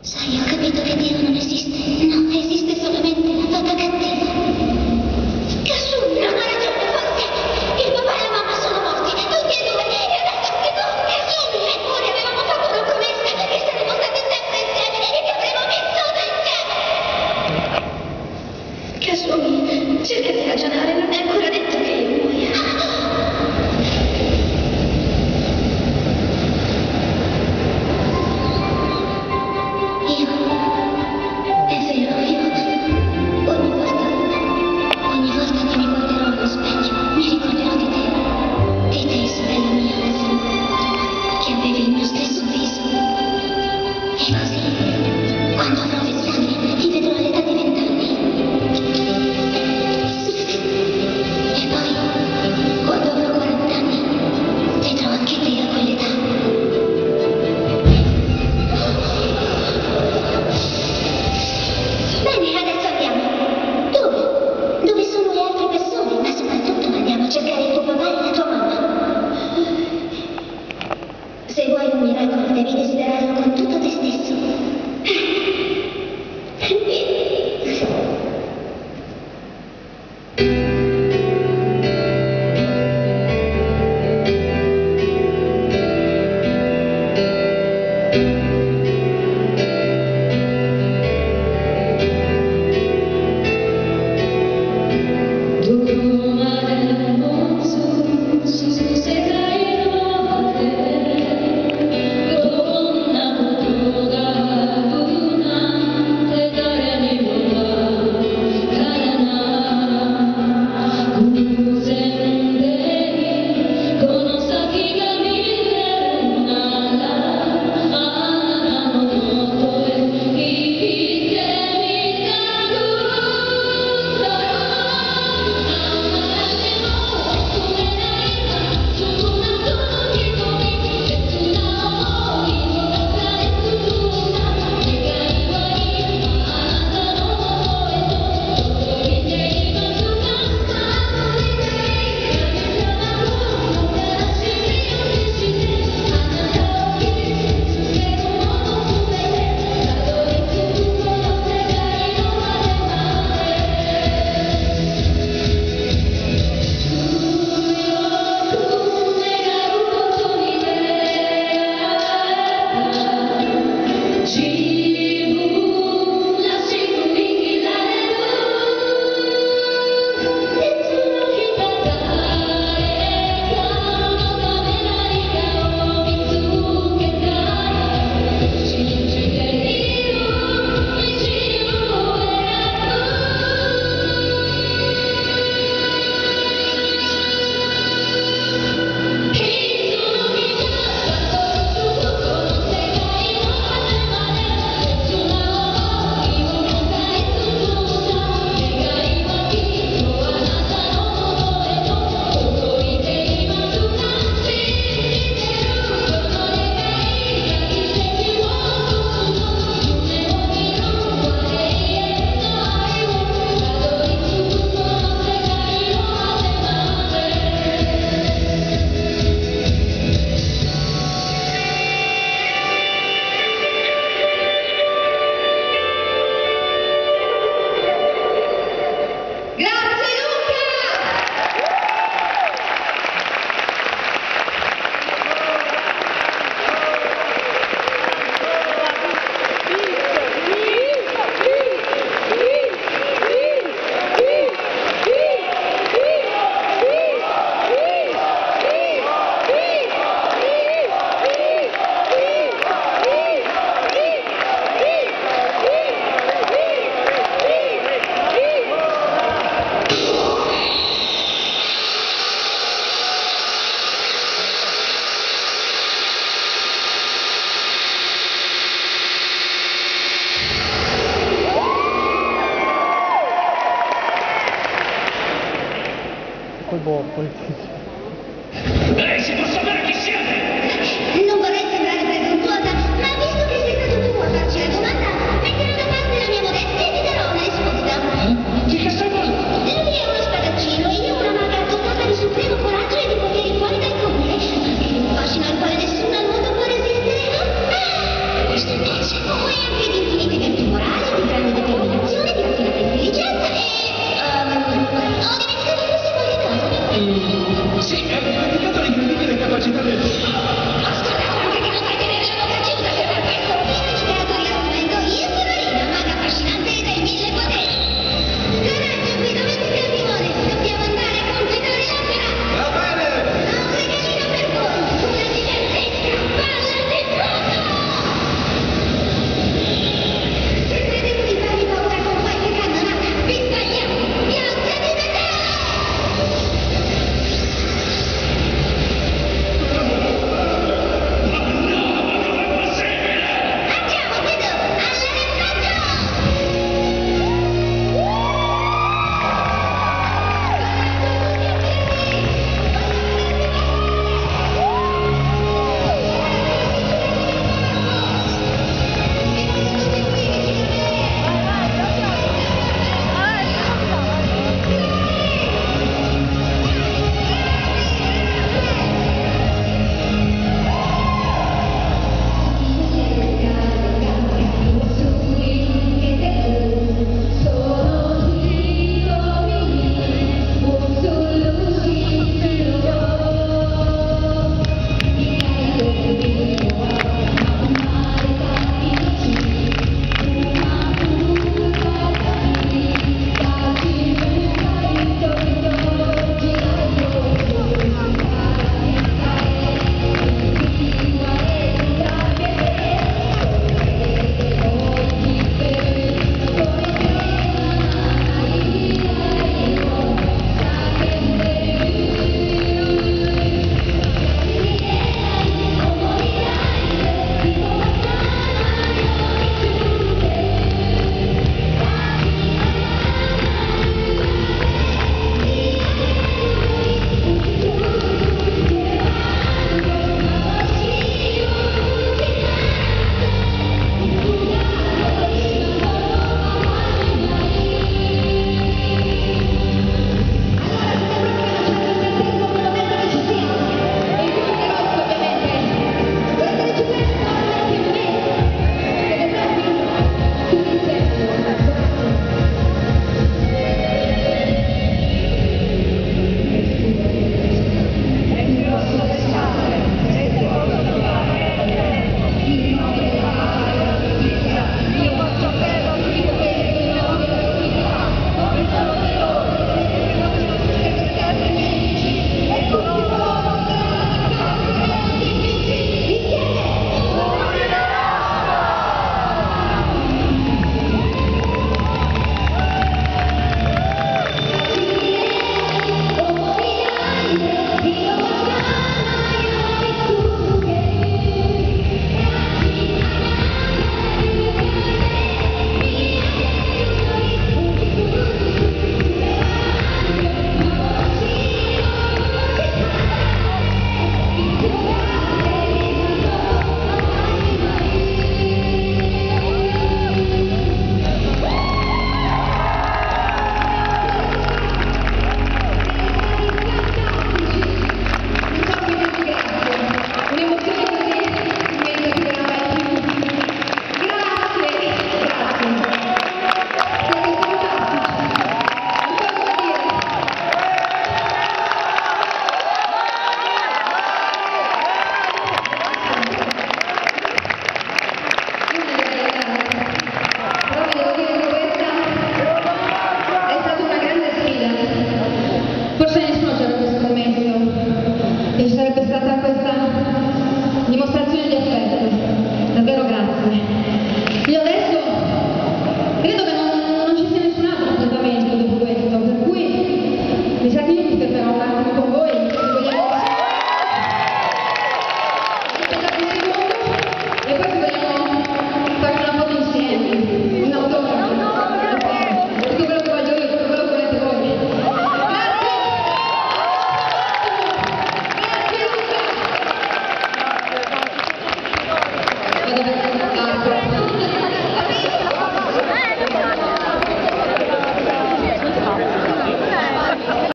Sai, ho capito che Dio non esiste. No, esiste solamente la fata cattiva. Kasumi, non ha ragione, forse il papà e la mamma sono morti, tutti e due, e adesso anche tu. Kasumi, eppure avevamo fatto una promessa che saremmo stati sempre insieme e che avremmo vissuto insieme. Kasumi, cerca di ragionare, non è ancora detto che io muoia. Ogni volta che mi guarderò allo specchio, mi ricorderò di te. Di te, sorella mia, che avevi il mio stesso viso. E così, quando avrò 20 anni, ti vedrò all'età di 20 anni. E poi, quando avrò 40 anni, vedrò anche te a quell'età. Bene, adesso andiamo. Dove? Dove sono le altre persone? Ma soprattutto andiamo a cercare il tuo papà e la tua mamma. Se vuoi un miracolo, devi desiderarlo con tutto te stesso. Lei si può sapere chi siete? Non vorrei sembrare presuntuosa, ma visto che sei stato tu a farci la domanda, metterò da parte la mia modestia e ti darò una risposta. Di che stai parlando? Lui è uno spadaccino e io una maga dotata di supremo coraggio e di poteri fuori dal comune. Un fascino al quale nessuno al mondo può resistere. Questo è pazzo.